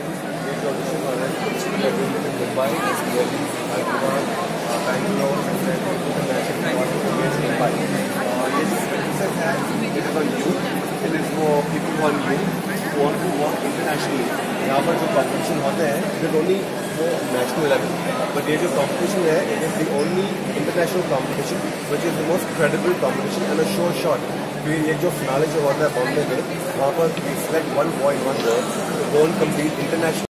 ये जो ऑडिशन हो रहा है मुंबई, दिल्ली, हैदराबाद, बैंगलोर इंटरनेशनल मुंबई। ये जो प्रोसेस है it is on you, it is for people on you want to work internationally। यहाँ पर जो कॉम्पिटिशन होते हैं it is only for national level, but ये जो कॉम्पिटिशन है it is the only international competition which is the most credible competition and a sure shot. फिर ये जो फिनाले जो होता है बॉम्बे में, वहाँ पर we select 1.1 girl to go and compete international.